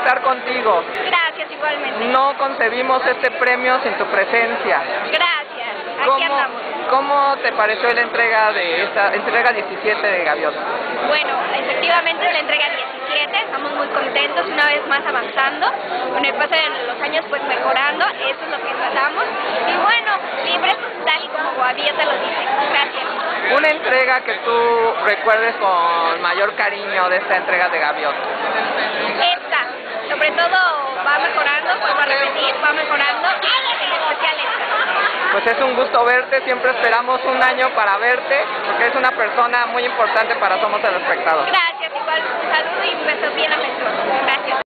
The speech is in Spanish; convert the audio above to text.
estar contigo. Gracias, igualmente. No concebimos este premio sin tu presencia. Gracias, aquí andamos. ¿Cómo te pareció la entrega de esta entrega 17 de Gaviota? Bueno, efectivamente es la entrega 17, estamos muy contentos, una vez más avanzando, con el paso de los años pues mejorando, eso es lo que tratamos, y bueno, libres tal y como Gaviota lo dice. Gracias. Una entrega que tú recuerdes con mayor cariño de esta entrega de Gaviota. Esta, sobre todo va mejorando, vuelvo a repetir, va mejorando, y en especial esta. Pues es un gusto verte, siempre esperamos un año para verte, porque eres una persona muy importante para Somos el Espectador. Gracias, igual un saludo y un beso bien afectuoso. Gracias.